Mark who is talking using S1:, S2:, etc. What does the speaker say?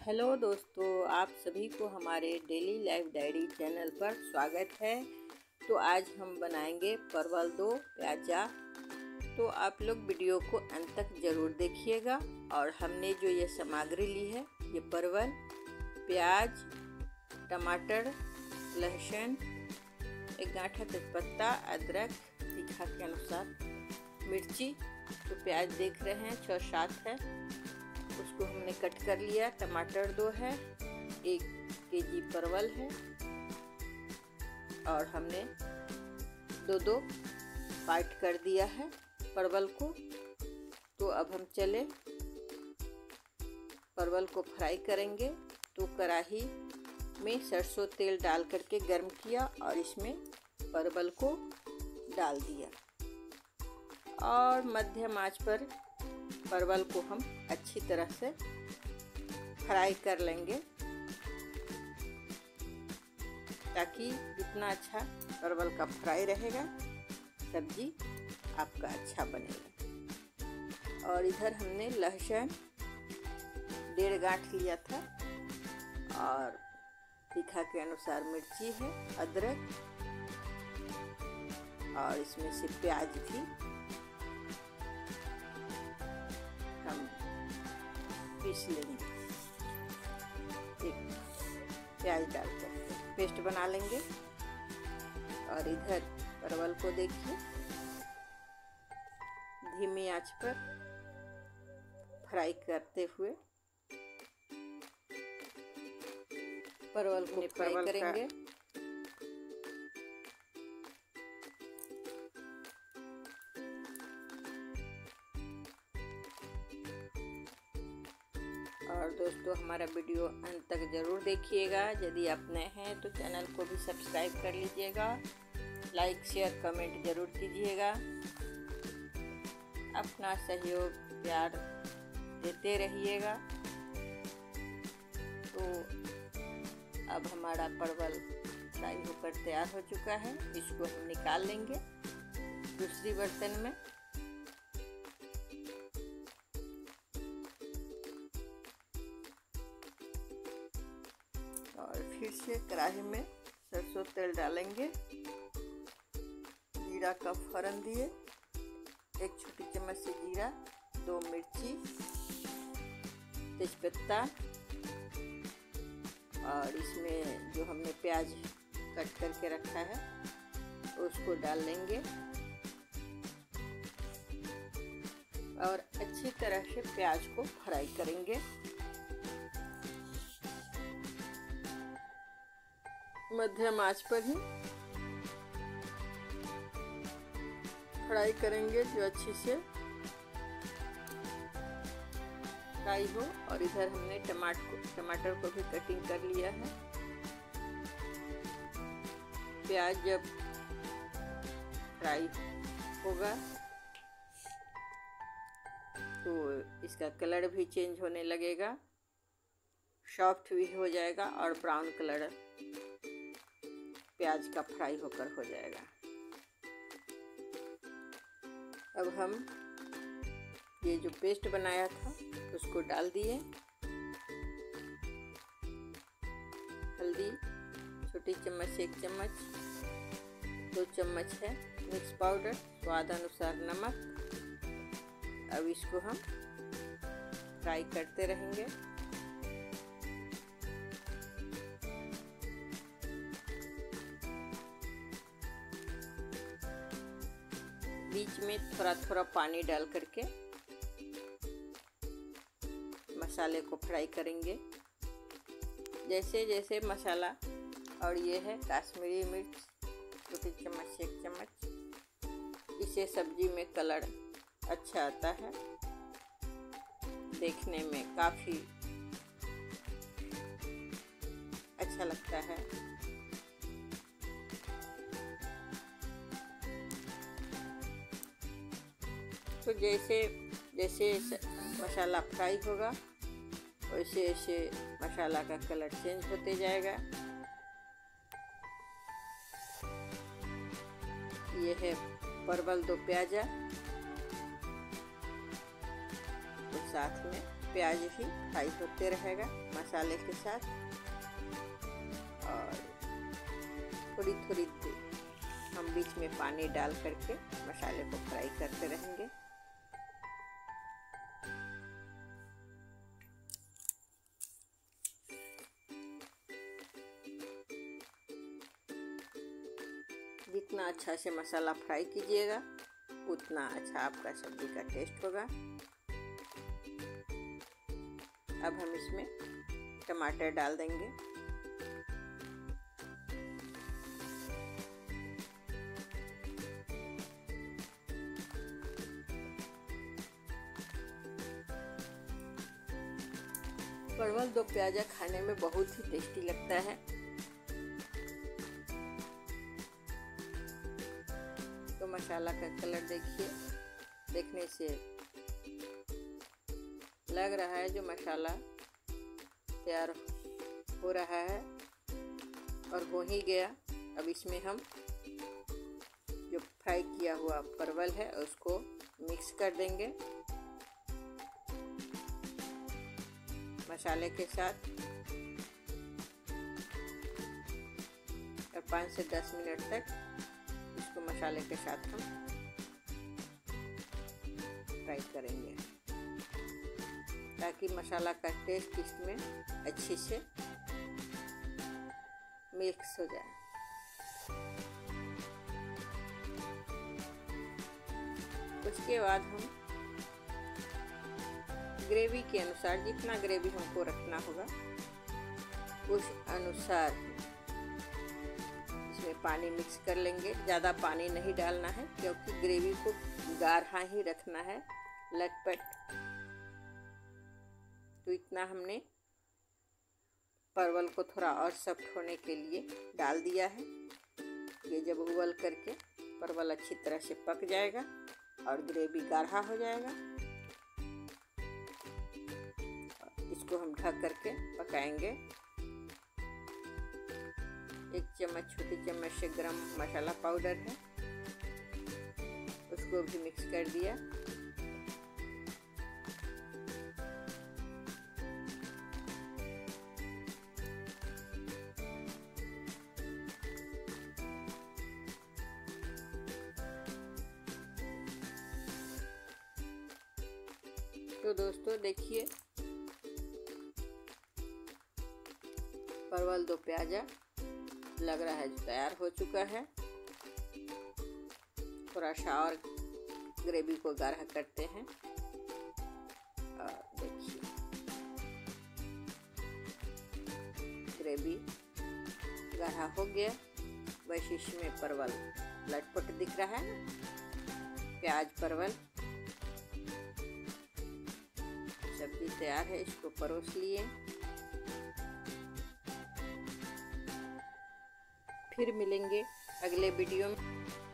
S1: Hello दोस्तों, आप सभी को हमारे डेली लाइफ डायरी चैनल पर स्वागत है। तो आज हम बनाएंगे परवल दो प्याजा। तो आप लोग वीडियो को अंत तक ज़रूर देखिएगा। और हमने जो ये सामग्री ली है, ये परवल, प्याज, टमाटर, लहसुन, एक गांठा तेजपत्ता, अदरक, तीखा के अनुसार, मिर्ची। तो प्याज देख रहे हैं 6-7 है, उसको हमने कट कर लिया। टमाटर 2 है, 1 केजी परवल है और हमने 2 पार्ट कर दिया है परवल को। तो अब हम चले परवल को फ्राई करेंगे। तो कढ़ाई में सरसों तेल डाल करके गर्म किया और इसमें परवल को डाल दिया और मध्यम आंच पर परवल को हम अच्छी तरह से फ्राई कर लेंगे, ताकि जितना अच्छा परवल का फ्राई रहेगा सब्जी आपका अच्छा बनेगा। और इधर हमने लहसुन 1.5 गांठ लिया था और तीखा के अनुसार मिर्ची है, अदरक और इसमें से प्याज भी हम पीस लेंगे। एक प्याज डालकर पेस्ट बना लेंगे। और इधर परवल को देखिए, धीमी आंच पर फ्राई करते हुए परवल को फ्राई करेंगे। और दोस्तों, हमारा वीडियो अंत तक ज़रूर देखिएगा। यदि आप नए हैं तो चैनल को भी सब्सक्राइब कर लीजिएगा, लाइक शेयर कमेंट ज़रूर कीजिएगा। अपना सहयोग प्यार देते रहिएगा। तो अब हमारा परवल फ्राई होकर तैयार हो चुका है। इसको हम निकाल लेंगे दूसरी बर्तन में। और फिर से कढ़ाई में सरसों तेल डालेंगे, जीरा का फोरन दिए, 1 छोटी चम्मच से जीरा, 2 मिर्ची, तेजपत्ता और इसमें जो हमने प्याज कट करके रखा है उसको डाल लेंगे और अच्छी तरह से प्याज को फ्राई करेंगे। मध्यम आंच पर ही फ्राई करेंगे, जो अच्छी से फ्राई हो। और इधर हमने टमाटर को भी कटिंग कर लिया है। प्याज जब फ्राई होगा तो इसका कलर भी चेंज होने लगेगा, सॉफ्ट भी हो जाएगा और ब्राउन कलर प्याज का फ्राई होकर हो जाएगा। अब हम ये जो पेस्ट बनाया था उसको डाल दिए। हल्दी छोटी चम्मच से 1 चम्मच, 2 चम्मच है मिक्स पाउडर, स्वाद अनुसार नमक। अब इसको हम फ्राई करते रहेंगे। बीच में थोड़ा थोड़ा पानी डाल करके मसाले को फ्राई करेंगे। जैसे जैसे मसाला, और ये है कश्मीरी मिर्च छोटी चम्मच से 1 चम्मच। इससे सब्जी में कलर अच्छा आता है, देखने में काफ़ी अच्छा लगता है। तो जैसे जैसे मसाला फ्राई होगा वैसे वैसे मसाला का कलर चेंज होते जाएगा। ये है परवल दो प्याजा, तो साथ में प्याज ही फ्राई होते रहेगा मसाले के साथ। और थोड़ी थोड़ी देर हम बीच में पानी डाल करके मसाले को फ्राई करते रहेंगे। जितना अच्छा से मसाला फ्राई कीजिएगा उतना अच्छा आपका सब्जी का टेस्ट होगा। अब हम इसमें टमाटर डाल देंगे। परवल दो प्याजा खाने में बहुत ही टेस्टी लगता है। तो मसाला का कलर देखिए, देखने से लग रहा है जो मसाला तैयार हो रहा है और हो ही गया। अब इसमें हम जो फ्राई किया हुआ परवल है उसको मिक्स कर देंगे मसाले के साथ और 5 से 10 मिनट तक इसको मसाले के साथ हम फ्राई करेंगे ताकि मसाला का टेस्ट इसमें अच्छे से मिक्स हो जाए। उसके बाद हम ग्रेवी के अनुसार, जितना ग्रेवी हमको रखना होगा उस अनुसार इसमें पानी मिक्स कर लेंगे। ज़्यादा पानी नहीं डालना है क्योंकि ग्रेवी को गाढ़ा ही रखना है, लटपट। तो इतना हमने परवल को थोड़ा और सॉफ्ट होने के लिए डाल दिया है। ये जब उबल करके परवल अच्छी तरह से पक जाएगा और ग्रेवी गाढ़ा हो जाएगा, इसको हम ढक करके पकाएंगे। 1 चम्मच, छोटी चम्मच से गरम मसाला पाउडर है, उसको भी मिक्स कर दिया। तो दोस्तों देखिए, परवल दो प्याजा लग रहा है तैयार हो चुका है। थोड़ा सा और ग्रेवी को गाढ़ा करते हैं और देखिए ग्रेवी गाढ़ा हो गया। वैसे इसमें परवल लटपट दिख रहा है ना, प्याज परवल सब्जी तैयार है। इसको परोस लिए। फिर मिलेंगे अगले वीडियो में।